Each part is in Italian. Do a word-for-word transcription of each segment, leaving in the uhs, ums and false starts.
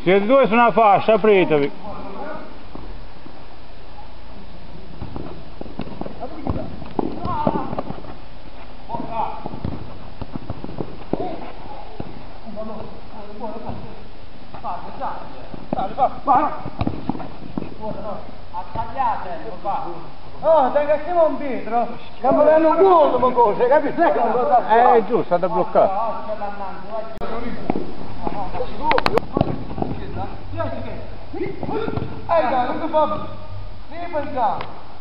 Siete due su una fascia, apritevi. Oh, dai che siamo un Pietro! Stiamo vedendo un gol, ma cosa, capisci? Eh, giusto, state bloccato. Ehi, dai, non ti fa... Devi pensare!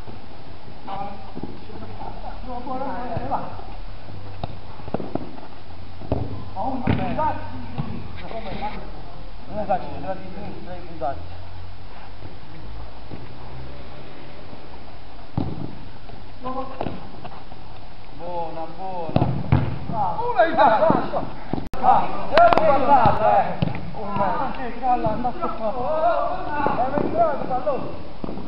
Ma un puntato di sinistra, come fa? Non è facile, deve di sinistra i puntati. Buona, buona. Una di basta. Ah, è passata, eh. Una. Sì, calla, andate qua. È entrato il pallone.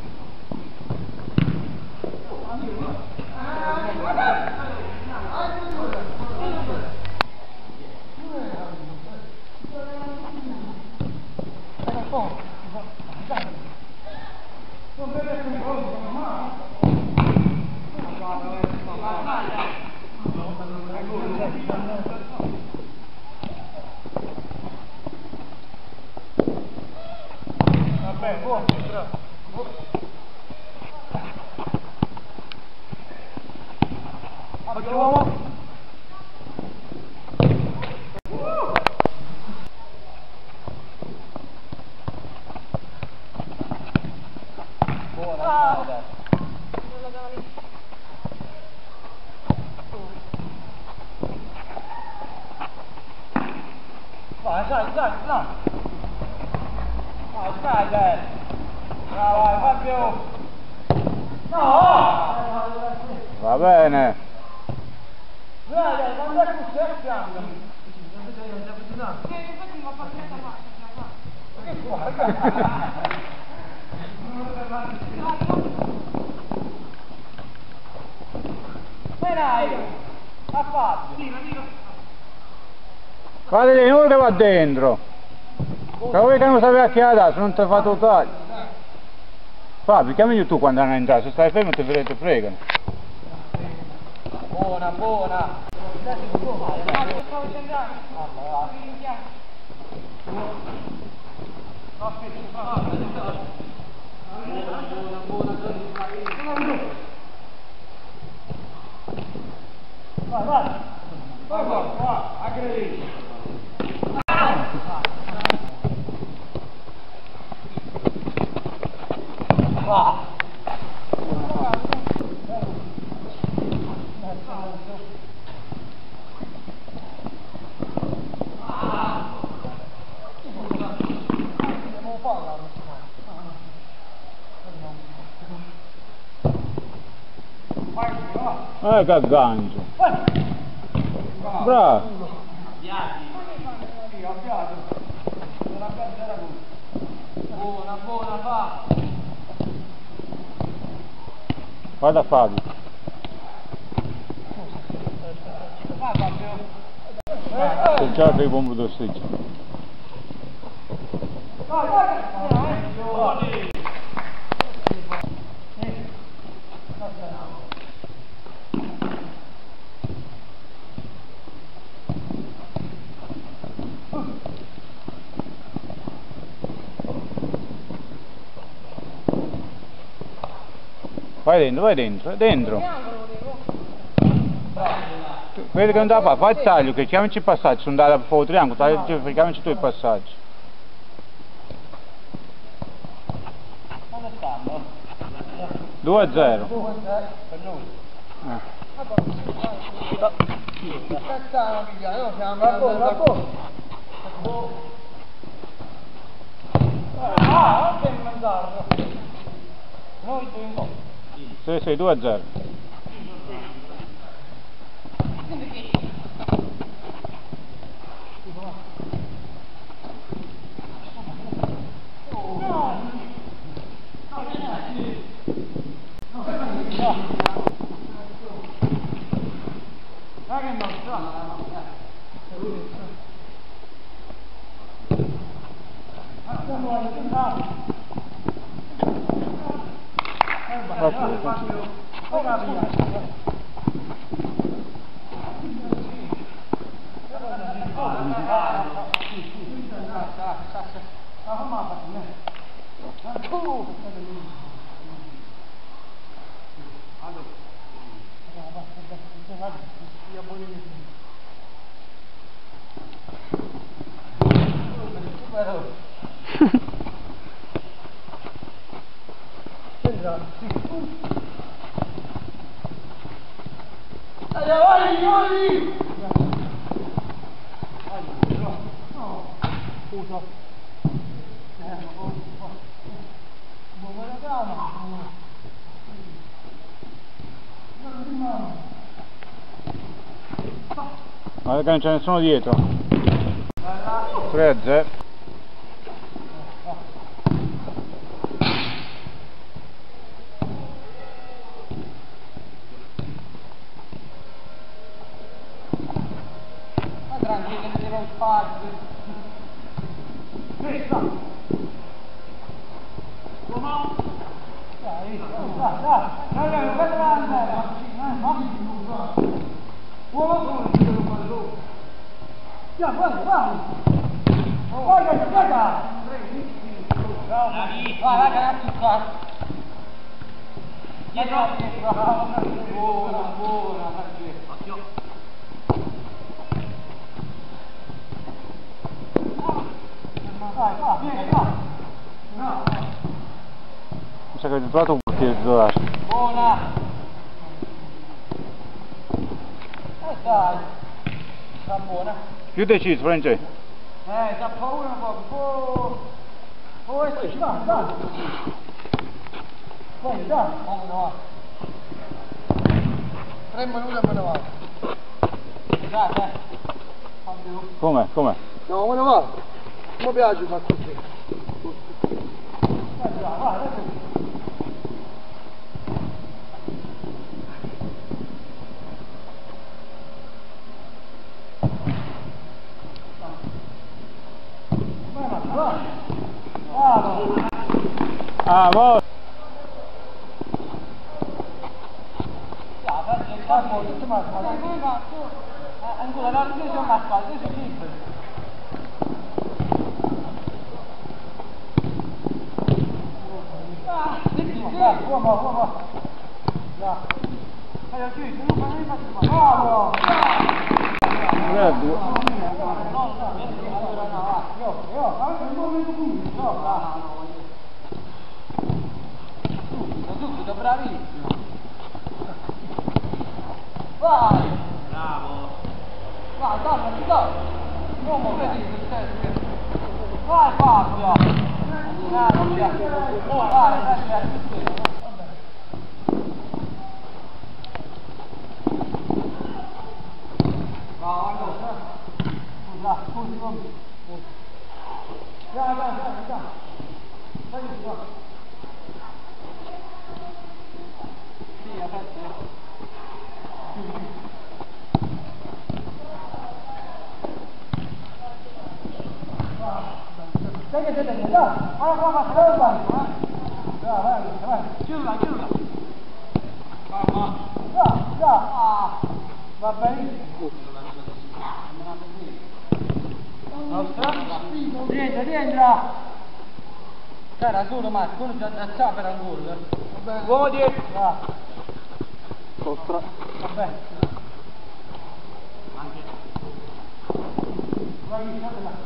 Non deve essere un po' ma vabbè, buono, bravo. Facciamo. Buona, ah. Vai, dai, dai, dai. Vai, dai, dai. Bravo, vai, Fabio. No! Va bene. Dai, dai, non dai più sette anni. Non dai più tanto. Che infatti mi ha partita la faccia, Che qua? Dai, a Fabio. Fate di nuovo che va dentro. Se voi che non sapete a chi adesso, non ti fate taglio. Fabio, chiamami tu quando hanno entrato, se stai fermo ti vedete fregano. Buona, buona. Vai, vai. Vai, vai, vai. Aggredisci. Va. Eh che aggancio. Bravo. Buona, buona, fa. Guarda Fabio. Vai, Fabio. Se già dei bombe d'ossigeno. Vai, vai. Vai dentro, vai dentro, dentro. Vedi che non da fare, fai il taglio, che chiamici il passaggio, sono andato a fare il triangolo, chiamici tu il passaggio. Dove stanno? due a zero. due a zero per noi. Eh. Aspetta, noi siamo andati ah, anche in mezz'arro. Noi due in po'. Sì, sì, due a zero. Guarda che non c'è nessuno dietro. tre a zero. Tranquillo, che tiro spazio. Questa. Come? Dai, dai, dai. Dai, dai, vai andare. Buono, ya, vai, vai. Vai, vai, vai. Vai, vai, ragazzi, qua. Dietro, dietro. Buona, buona, occhio. Mi sa che avete trovato un portiere titolare. Buona! Eh dai! Sta buona! Più deciso, Francesco. Eh, c'ha paura un po'! Oh! Oh, e sì, dai, dai! Vai, dai! Come ne va? Tre minuti e me ne vado! Dai, dai! Com'è? Com'è? No, me ne va! Mi piace fare così! Vai, vai, vai! Ah, mo! Ancora la luce c'è una spalla, c'è libero. Ah, sì, uomo, uomo. Dai, dai, chiudi, non mi faccio male. Bravo! Bravo! Subito, bravissimo! Vai! Bravo! Vai, dammi, dai! Uomo, vedi, vai Fabio! Grazie! Vai, grazie! Bravo, allora! Scusa, scusa, scusa! Dai, dai, dai, dai! Dai, dai! Sì, aspetta! Dai, dai, dai, dai, dai, vai, vai, vai, vai, vai, vai, vai, chiudila, chiudila, vai, va, dai, dai, ah, va benissimo, nostra, rientra, rientra, cara, solo Marco, non già già per un gol, va bene, uomo dietro, va, nostra, va bene, anche, vai, vai,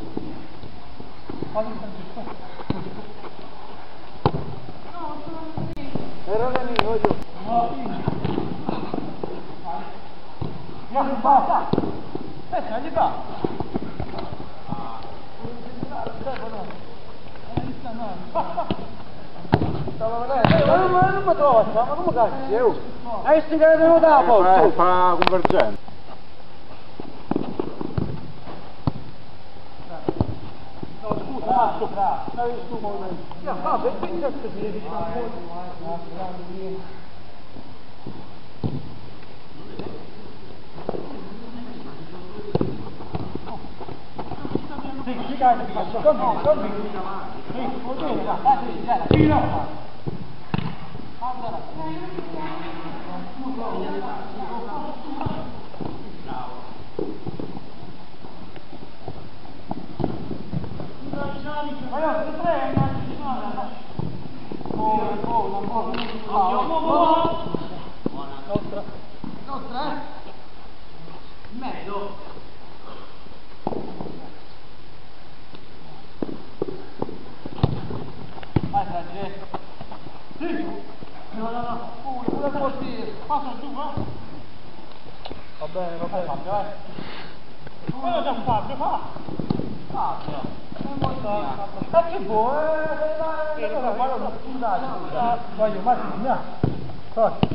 errore mio, io. No, no, basta. Aspetta, gli fa. Ma non mi trovo, ma come cazzo? Hai sti che devo dare posto? Fa convergenza. Bravo, bravo, stavi su momento. No, va, per che cazzo si devi fare? Sì, sì, Va bene, va bene, Fabio, eh. Quello già Fabio, fa. Fabio. Ma che vuoi? Eh, allora guarda una scusate. Voglio, ma no. Forza.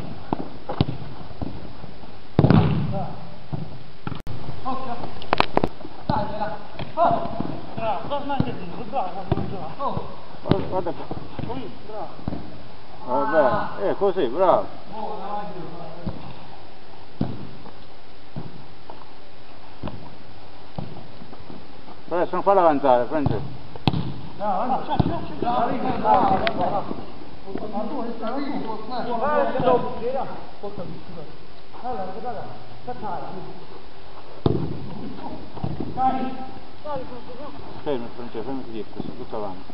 Occhio. Dai, là. Oh. Bravo, torna anche tu, bravo, bravo. Oh. Guarda qua. Qui, bravo. Vabbè, eh, così, bravo. Adesso non farla avanzare, Francesco. No, no, c'è, c'è, c'è. Ma tu stai lì, guarda che lo bucherà. Porta vicino. Allora, guarda, aspetta. Dai. Dai, Fermi, Francesco, fermi qui, questo, tutto avanti.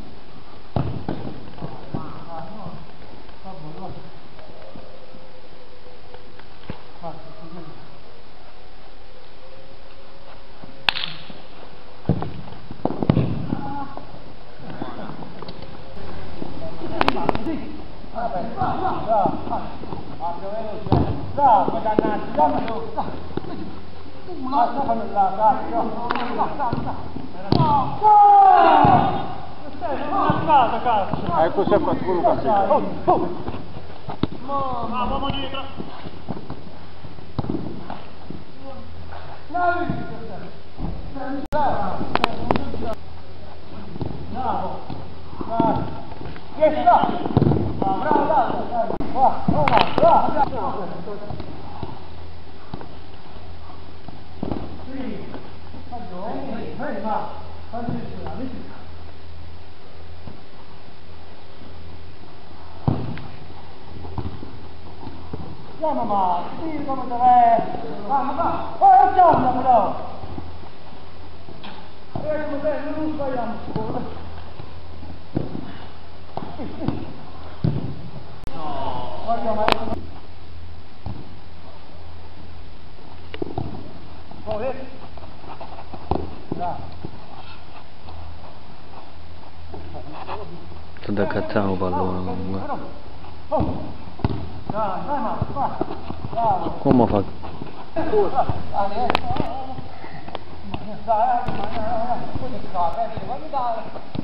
Bravo, dannato, dammi una lasciami là, cazzo. Una strada, cazzo. Eh, così ha fatto quello che ha fatto. Ma uomo dietro. Bravo. Bravo. Yes, bravo, bravo, bravo. Bravo, bravo. Sì. Vai, va. Fammi vedere. Chiama ma, sì, come dov'è? Va, ma va. Oh, chiama però. Eh, come te, non sbagliamo scuola. No. Guarda, ma oh, vedi? Dai. Sto da cazzare un pallone comunque. Oh. Dai, dai, ma va. Bravo. Come fa? Dai, eh. Dai, ma poi scappa, eh, fammi dare.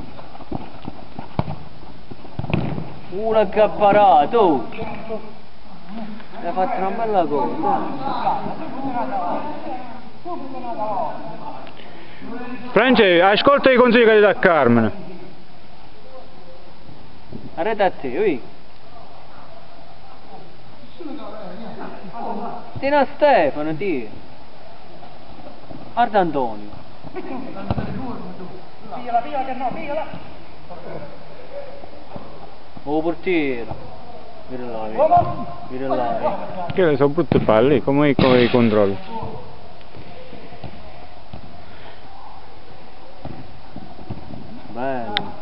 Un accapparato! Hai fatto una bella cosa! Francesco, ascolta i consigli che ti dà Carmine. Arreda a te, ui! Tieni a Stefano, ti! Guarda Antonio! Pigliala, pigliala che no, pigliala! Oh portiere! Vieni là, vieni, vieni là, eh. Che le sono brutte palle, come, come i controlli. Bello!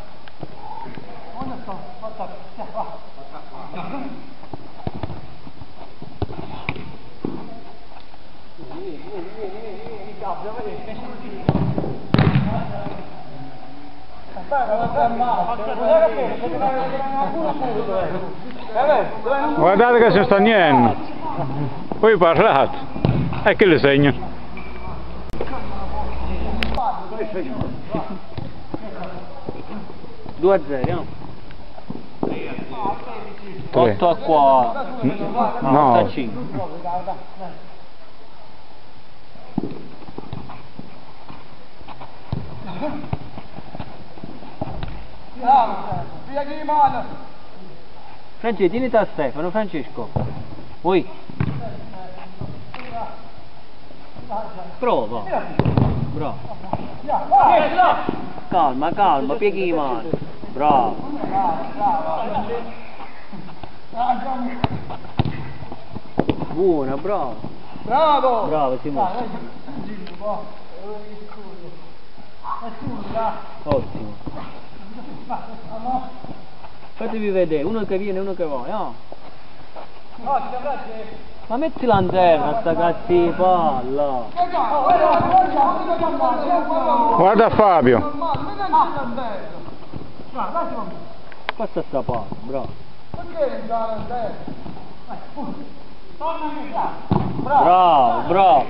Guardate che si sta niente. Poi parlate. E che le segno? due a zero, otto a quattro, No. otto a cinque. Francesco, tieni a Stefano, Francesco. Vuoi? Prova. Bravo. calma, calma, pieghi i mani. Bravo. Buona, bravo. Bravo! Bravo, Simone. Ottimo. Fatevi vedere, uno che viene e uno che va, no? Ma mettila in terra sta cazzo di palla! Guarda Fabio. Passa sta palla, bravo. Bravo, bravo.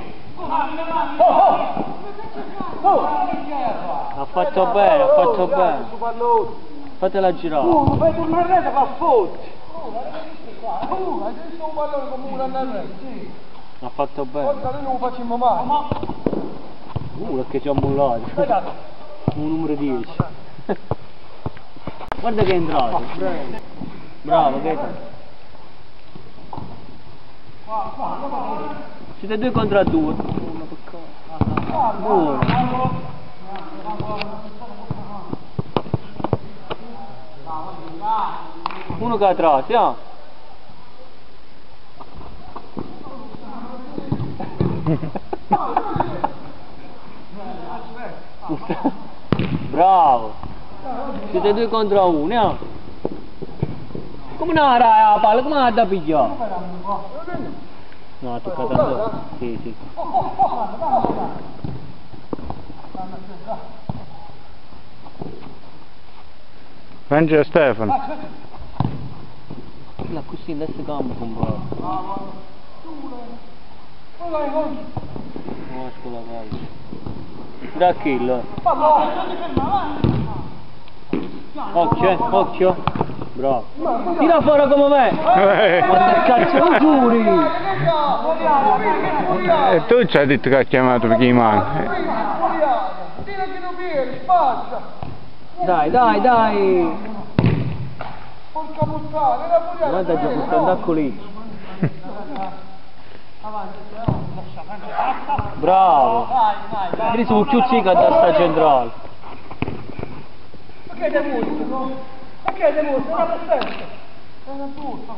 Ha fatto bene, ha fatto bene. Fatela girare. Tu fai tornare a rete, fa fotti. Tu hai visto un pallone come uno andare a rete? Sì. Ha fatto bene. Forza noi non lo facciamo mai. Uh, perché ci ha mollato. Un numero dieci. Guarda che è entrato. Bravo, che è siete due contro due. Buono. Uno che atrás, ja? Bravo. Siete due contro uno, ja? Come non era la palla? Come la da pigliare? No, ha toccato addosso. Sì, sì. Mangia Stefano. La così in destra campo comprato. No, scusa, vai. Da kill. Occhio, eh, occhio. Bravo. Tira fuori come me. Eh. Ma che cazzo lo giuri? E tu ci hai detto che ha chiamato perché i mani. Tira che non viene, spazza. Dai, dai, dai. Porca puttana, era pure Guarda già questo andacco lì. Bravo. Vedi su Chiuzzica da sta centrale. Perché ti mostro? Perché ti mostro? Era perfetto. Era tutto.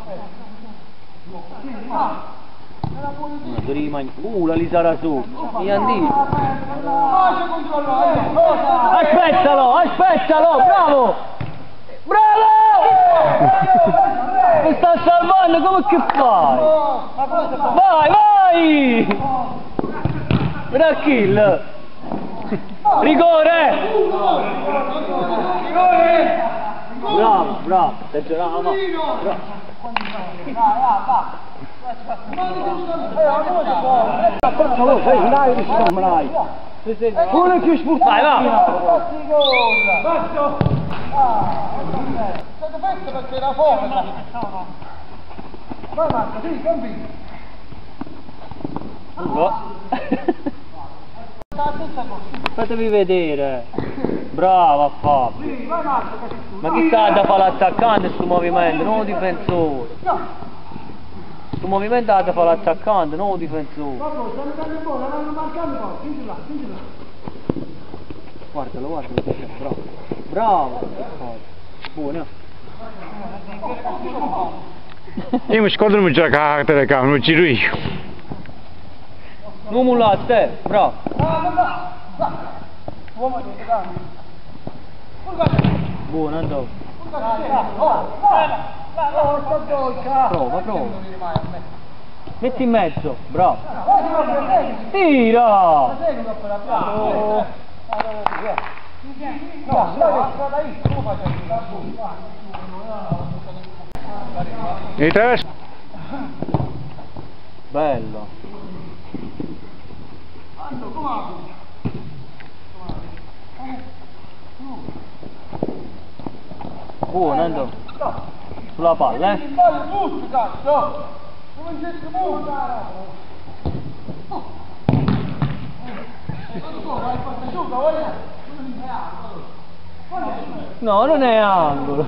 No, tu rimani. Uh, la Lisara su. Mi han detto. Aspettalo, aspettalo, bravo! Bravo! Mi sta salvando, come che fai? Vai, vai! Bravo kill! Rigore! Bravo, bravo, stai giocando, bravo. Pure più sputato. Vai, va! Basta! State fette perché era fuori. Vai Marco, sì, cambi. Fatevi vedere. Brava Fabio. Sì, vai Marco, che sei tu. Ma chi sta da fare l'attaccante sto movimento, non un difensore. Sto movimento ha da fare l'attaccante, non un difensore. Vabbè, stanno dando il buono, stanno marcando poi, spingi là, spingi là. Guardalo, guardalo, bravo. Bravo. Buono. Io mi scordo non mi gioca la telecamera, non giro io. Non mullate, te, bravo. Buono, andò. Prova, prova. Metti in mezzo, bravo. Tira! E traverso. Bello. Buono, andò. Sulla palla, eh. No, non è angolo.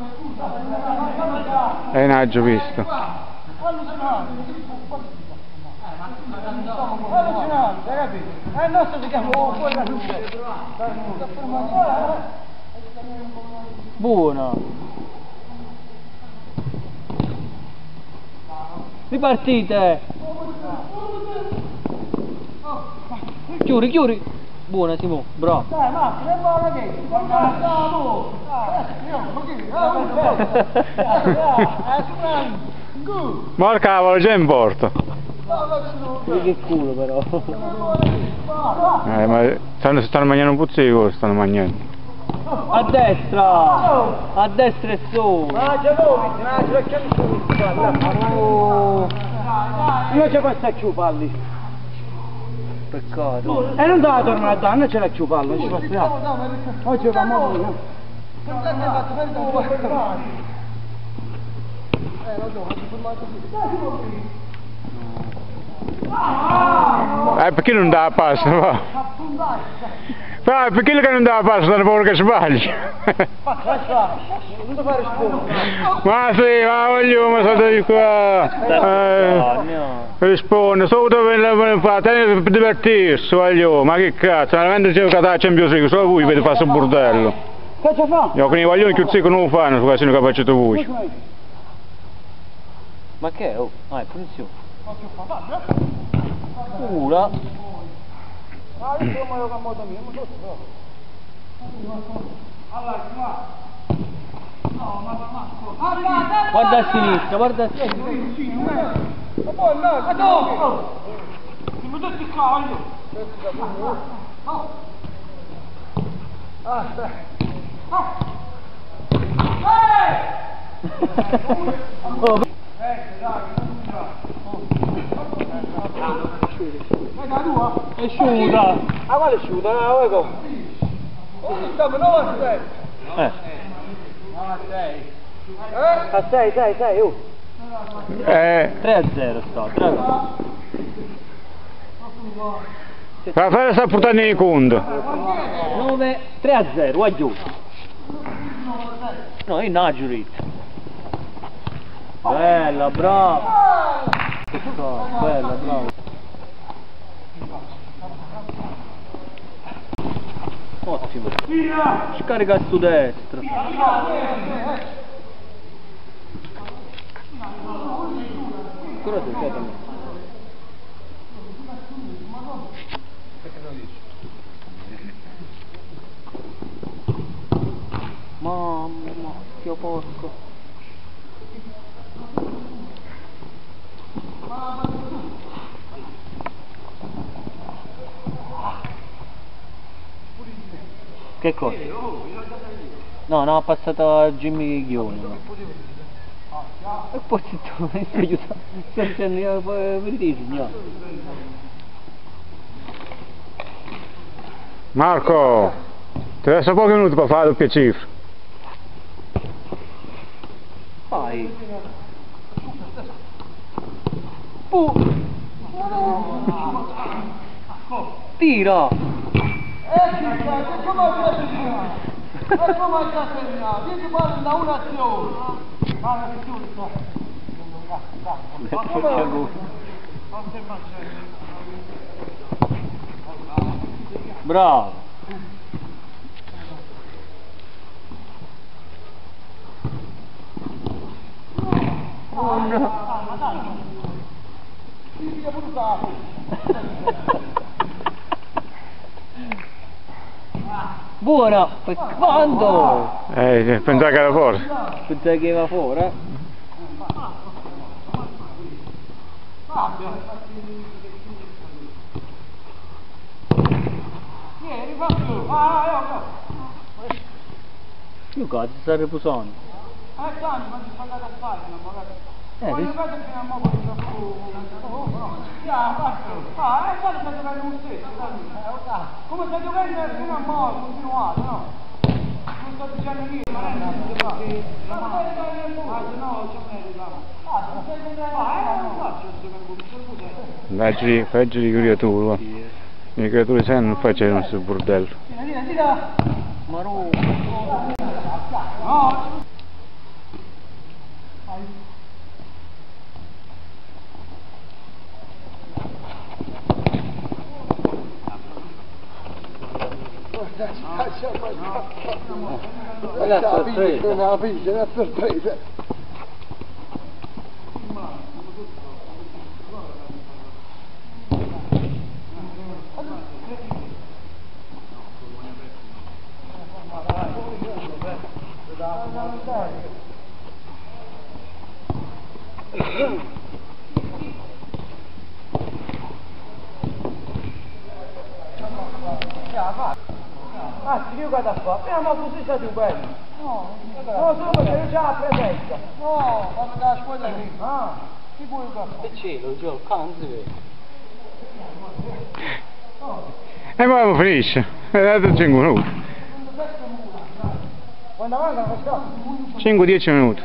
E non ho visto. Allucinante, hai capito? Eh, il nostro si chiama fuori la luce. Buona. Ripartite. Chiudi, chiudi. Buona Simo, bravo. Dai, Marco, che buona che è? Bravo. Ma il cavolo già in porto. Che culo però. Eh, ma stanno, stanno mangiando un puzzico, stanno mangiando. A destra. A destra e su. Ma c'è voi, ma c'è che io c'è questa ciupalli. Peccato. E non dava tornare a danno, c'è la ciupalla, ci passiamo. Oggi vamo bene. Eh, perché non dà passo? Va? Ah, perché che non dà passo? Stanno paura che sbagli. Non ti fare scuola. Ma sì, ma voglio, ma sono di qua. Eh, risponde, solo per per divertirsi, voglio, ma che cazzo, veramente c'è giocata a Champions League, solo voi vedete fare un bordello. Che ci fa? Io con i voglioni chiusi non lo fanno, su quasi non capacete voi. Ma che è? Oh, ah, è punizione. Ura. Ah, io sono io che moto mio, ma so. Allora, qua. No, ma ma. Guarda a sinistra, guarda a sinistra. Ma poi no, ma no. Mi metto il cavallo. Ah, aspetta. Oh. È asciuta. Ah, quale è asciuta? Ah, ecco. Oh, stiamo nove a sei. Eh. A sei, sei, sei, oh. Eh, tre a zero sta, tre a zero. la fare sta portando in conto. nove, tre a zero, vai giù. No, è Najurit. Bella, brava. Bella, brava. Ottimo. Scarica su destra. Ancora tu, sei da me. Mamma, che porco. Che cosa? No, no, ha passato a Jimmy Ghione. No. E poi se tu mi stai aiutando, stai dicendo, per te signore. Marco, ti resta pochi minuti per fare la doppia cifra. Vai. Uh. Tira. Ecco come già segnato, io ti parlo da un'azione. Ma che giusto. Bravo. Oh no. Buona, per quando? Eh, pensavo che era fuori. Pensavo che era fuori, eh? Vieni, va più, vai, Io cazzo, sta riposando. Eh, Gianni, ma ti sta andando a fare, magari. Eh, Voglio sì. vedere che non muovo di troppo. Oh, no. Ya, basta. Ah, e poi sta giocando con stesso, come sta giocando fino a morte, continuato, no? Non sto dicendo niente, ma non è che fa. Ma se no, c'è meglio, ah, se non stai giocando, ah, non faccio giocare con questo. Peggio di, peggio di creature, le creature sai non facevano questo bordello. Tira, tira, tira. Maru. No. Lascia poi scappare. È la sorpresa. È una pizza, è una sorpresa. Ah, si guarda qua, ma così state belli. No, no, solo perché non c'è la presenza. No, ma da scuola lì. Ah, chi vuoi qua? Che cielo, Gio, non si vede. E poi finisce, è dato cinque minuti. Quando manca questo? cinque dieci minuti.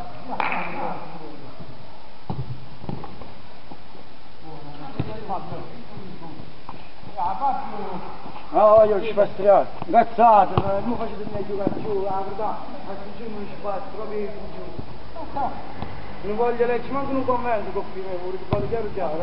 No, io ci faccio tirare. Cazzate, non facete me giocare più, la verità. Ma se giù non ci faccio, proprio giù. Non voglio legge, manco un commento con fine, vorrei che parlo chiaro chiaro.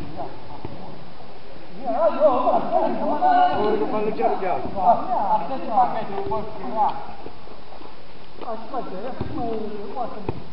Vorrei che parlo chiaro chiaro. Aspetta, aspetta, non posso tirare. Aspetta, aspetta.